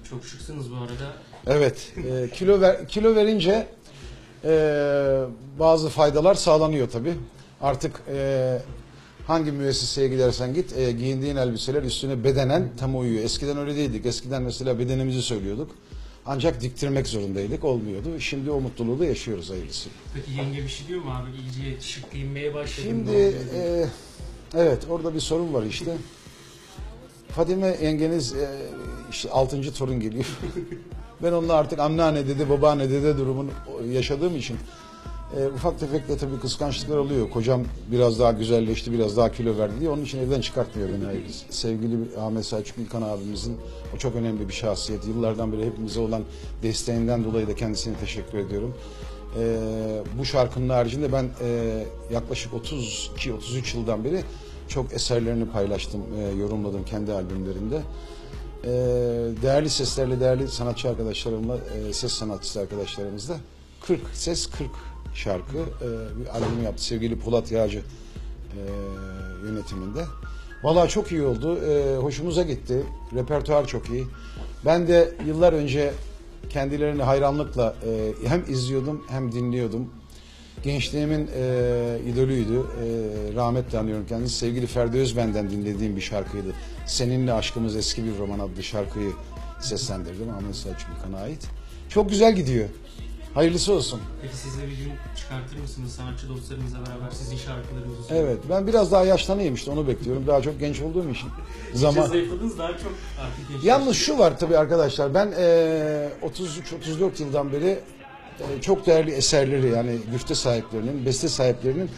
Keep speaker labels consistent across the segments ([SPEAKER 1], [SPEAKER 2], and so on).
[SPEAKER 1] Çok şıksınız bu arada.
[SPEAKER 2] Evet, kilo verince bazı faydalar sağlanıyor tabii. Artık hangi müesseseye gidersen git, giyindiğin elbiseler üstüne bedenen tam uyuyor. Eskiden öyle değildik. Eskiden mesela bedenimizi söylüyorduk. Ancak diktirmek zorundaydık, olmuyordu. Şimdi o mutluluğu da yaşıyoruz hayırlısı.
[SPEAKER 1] Peki yenge bir şey diyor mu abi? İyice şık giyinmeye başladım.
[SPEAKER 2] Şimdi evet, orada bir sorun var işte. Fadime yengeniz işte 6. torun geliyor. Ben onunla artık anneanne dede, babaanne dede durumunu yaşadığım için ufak tefek de tabii kıskançlıklar oluyor. Kocam biraz daha güzelleşti, biraz daha kilo verdi diye onun için evden çıkartmıyor beni hayırlısı. Sevgili Ahmet Selçuk İlkan abimizin o çok önemli bir şahsiyet. Yıllardan beri hepimize olan desteğinden dolayı da kendisine teşekkür ediyorum. Bu şarkının haricinde ben yaklaşık 32-33 yıldan beri çok eserlerini paylaştım, yorumladım kendi albümlerimde. Değerli seslerle, değerli sanatçı arkadaşlarımla, ses sanatçısı arkadaşlarımızla 40 ses 40 şarkı bir albüm yaptı sevgili Polat Yağcı yönetiminde. Vallahi çok iyi oldu, hoşumuza gitti, repertuar çok iyi. Ben de yıllar önce kendilerini hayranlıkla hem izliyordum hem dinliyordum. Gençliğimin idolüydü. Rahmetle anıyorum kendisi. Sevgili Ferdi Özben'den dinlediğim bir şarkıydı. Seninle Aşkımız Eski Bir Roman adlı şarkıyı seslendirdim. Ahmet Selçuk İlkan'a ait. Çok güzel gidiyor. Hayırlısı olsun.
[SPEAKER 1] Peki siz de bir gün çıkartır mısınız sanatçı dostlarınızla beraber sizin şarkılarınızı?
[SPEAKER 2] Evet, ben biraz daha yaşlanayım işte, onu bekliyorum. Daha çok genç olduğum için.
[SPEAKER 1] Zaman zayıfladınız, daha çok artık genç.
[SPEAKER 2] Yalnız şu var tabii arkadaşlar, ben 33-34 yıldan beri çok değerli eserleri, yani güfte sahiplerinin, beste sahiplerinin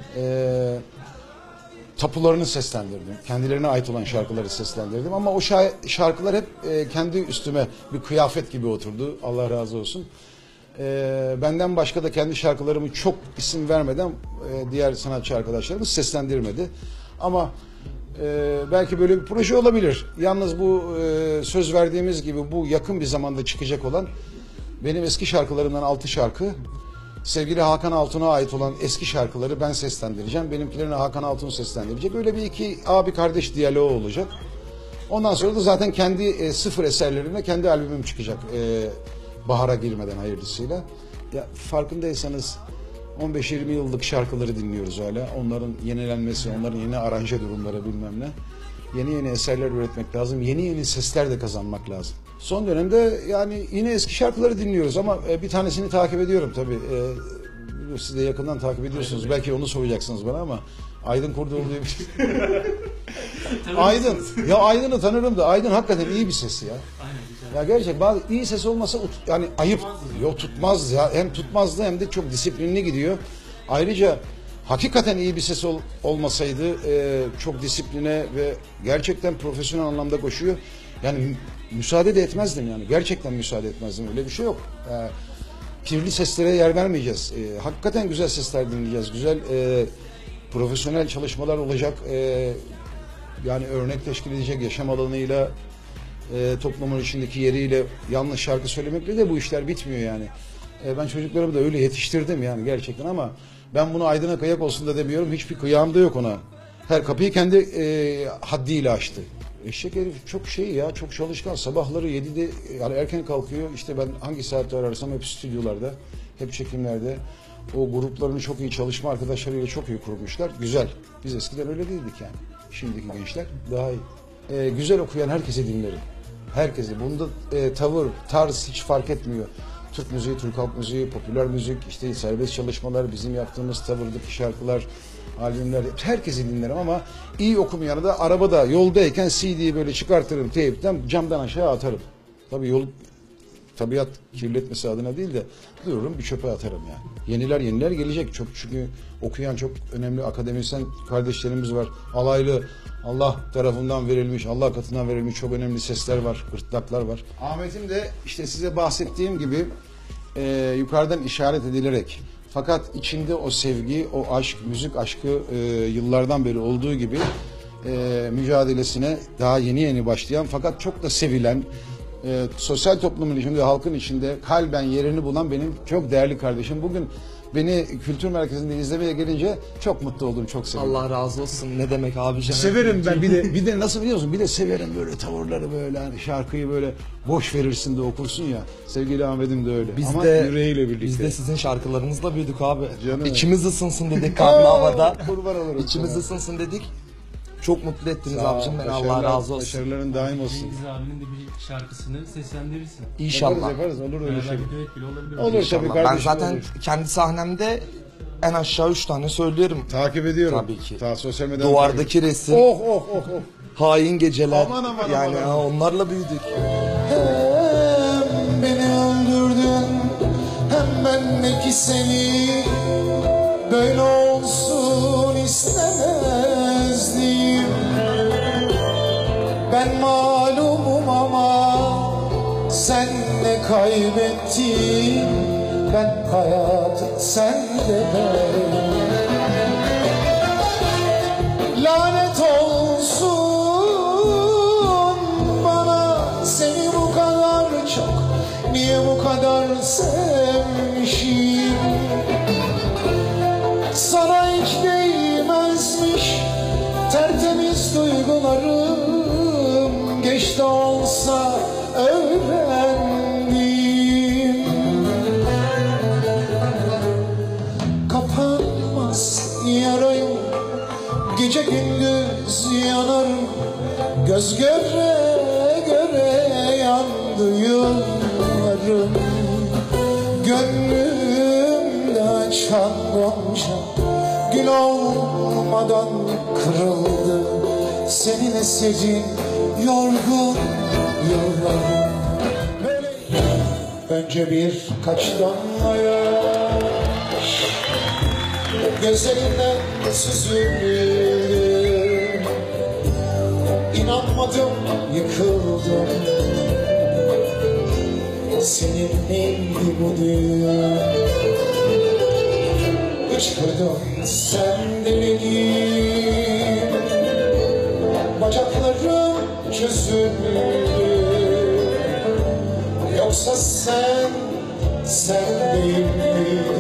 [SPEAKER 2] tapularını seslendirdim. Kendilerine ait olan şarkıları seslendirdim. Ama o şarkılar hep kendi üstüme bir kıyafet gibi oturdu. Allah razı olsun. Benden başka da kendi şarkılarımı çok isim vermeden diğer sanatçı arkadaşlarımız seslendirmedi. Ama belki böyle bir proje olabilir. Yalnız bu söz verdiğimiz gibi bu yakın bir zamanda çıkacak olan benim eski şarkılarımdan 6 şarkı, sevgili Hakan Altun'a ait olan eski şarkıları ben seslendireceğim. Benimkilerini Hakan Altun seslendirecek. Öyle bir iki abi kardeş diyaloğu olacak. Ondan sonra da zaten kendi sıfır eserlerimle kendi albümüm çıkacak. Bahara girmeden hayırlısıyla. Ya farkındaysanız 15-20 yıllık şarkıları dinliyoruz hala. Onların yenilenmesi, onların yeni aranje durumları bilmem ne. Yeni eserler üretmek lazım. Yeni sesler de kazanmak lazım. Son dönemde yani yine eski şarkıları dinliyoruz ama bir tanesini takip ediyorum tabii. Siz de yakından takip ediyorsunuz. Belki onu soracaksınız bana ama Aydın Kurdoğlu diye bir şey. Aydın. Ya Aydın'ı tanırım da Aydın hakikaten iyi bir sesi ya. Ya gerçek bazı iyi ses olmasa yani ayıp. Yok, tutmaz ya. Hem tutmazdı hem de çok disiplinli gidiyor. Ayrıca hakikaten iyi bir ses olmasaydı çok disipline ve gerçekten profesyonel anlamda koşuyor. Yani müsaade de etmezdim yani. Gerçekten müsaade etmezdim. Öyle bir şey yok. Kirli seslere yer vermeyeceğiz. Hakikaten güzel sesler dinleyeceğiz. Güzel profesyonel çalışmalar olacak. Yani örnek teşkil edecek yaşam alanıyla, toplumun içindeki yeriyle, yanlış şarkı söylemekle de bu işler bitmiyor yani. Ben çocuklarımı da öyle yetiştirdim yani gerçekten ama ben bunu Aydın'a kıyak olsun da demiyorum. Hiçbir kıyağım da yok ona. Her kapıyı kendi haddiyle açtı. Eşek herif çok şey ya, çok çalışkan. Sabahları 7'de yani erken kalkıyor. İşte ben hangi saatte ararsam hep stüdyolarda, hep çekimlerde. O gruplarını çok iyi, çalışma arkadaşlarıyla çok iyi kurmuşlar. Güzel. Biz eskiden öyle değildik yani. Şimdiki gençler daha iyi. Güzel okuyan herkese dinlerim. Herkese. Bunda tavır, tarz hiç fark etmiyor. Türk müziği, Türk halk müziği, popüler müzik, işte serbest çalışmalar, bizim yaptığımız tavırdaki şarkılar, albümler, herkesi dinlerim ama iyi okumayanı da arabada, yoldayken CD'yi böyle çıkartırım teypten, camdan aşağı atarım. Tabii tabiat kirletmesi adına değil de dururum bir çöpe atarım yani. Yeniler gelecek çok, çünkü okuyan çok önemli akademisyen kardeşlerimiz var. Alaylı, Allah tarafından verilmiş, Allah katından verilmiş çok önemli sesler var, gırtlaklar var. Ahmet'im de işte size bahsettiğim gibi yukarıdan işaret edilerek, fakat içinde o sevgi, o aşk, müzik aşkı yıllardan beri olduğu gibi mücadelesine daha yeni başlayan fakat çok da sevilen, sosyal toplumun içinde, halkın içinde kalben yerini bulan benim çok değerli kardeşim. Bugün beni kültür merkezinde izlemeye gelince çok mutlu oldum, çok sevindim.
[SPEAKER 3] Allah razı olsun. Ne demek abicim?
[SPEAKER 2] Severim ben, bir de nasıl biliyor musun? Bir de severim böyle tavırları, böyle hani şarkıyı böyle boş verirsin de okursun ya. Sevgili Ahmet'im de öyle. Ama yüreğiyle birlikte.
[SPEAKER 3] Biz de sizin şarkılarınızla büyüdük abi.
[SPEAKER 2] Canım.
[SPEAKER 3] İçimiz ısınsın dedik karlı havada.
[SPEAKER 2] Kurban olurum.
[SPEAKER 3] İçimiz ısınsın dedik. Çok mutlu ettiniz
[SPEAKER 2] Sağ ol,
[SPEAKER 3] abicim beni. Allah razı olsun.
[SPEAKER 2] Başarıların daim olsun.
[SPEAKER 1] Cengiz abinin de bir şarkısını seslendirirsin.
[SPEAKER 3] İnşallah.
[SPEAKER 2] Yaparız, olur öyle şey.
[SPEAKER 1] Beraber bir düet bile olabilir.
[SPEAKER 2] Olur tabii
[SPEAKER 3] İnşallah.
[SPEAKER 2] kardeşim.
[SPEAKER 3] Ben zaten
[SPEAKER 2] olur.
[SPEAKER 3] kendi sahnemde en aşağı 3 tane söylüyorum.
[SPEAKER 2] Takip ediyorum.
[SPEAKER 3] Tabii ki.
[SPEAKER 2] Sosyal medyadan
[SPEAKER 3] Duvardaki resim,
[SPEAKER 2] Oh oh oh oh.
[SPEAKER 3] hain geceler.
[SPEAKER 2] Aman, aman,
[SPEAKER 3] yani
[SPEAKER 2] aman, aman.
[SPEAKER 3] onlarla büyüdük.
[SPEAKER 4] Hem beni öldürdün hem bendeki seni, böyle olsun istemezdim. Ben malumum ama sen ne kaybettin, ben hayatı sen de ben. Lanet olsun bana, seni bu kadar çok, niye bu kadar sevmişim. Sana hiç değmezmiş tertemiz duygularım, geç de olsa öğrendim. Kapanmaz yarayım, gece gündüz yanarım, göz göre göre yandı yıllarım. Gönlümde açan gonca gül olmadan kırıldı, senin eserin yorgun yıllarım. Böyle önce birkaç damla yaş gözlerinden süzüldü, İnanmadım, yıkıldım. Senin neydi bu dünya? Hıçkırdım, sen delirdin. Bacaklarım çözüldü. Yoksa sen değil miydin?